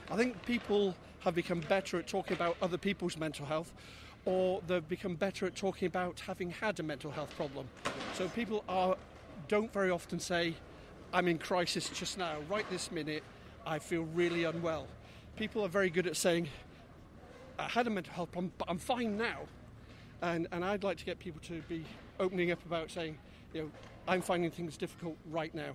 I think people have become better at talking about other people's mental health, or they've become better at talking about having had a mental health problem. So people don't very often say, I'm in crisis just now, right this minute, I feel really unwell. People are very good at saying, I had a mental health problem, but I'm fine now. And I'd like to get people to be opening up about saying, I'm finding things difficult right now.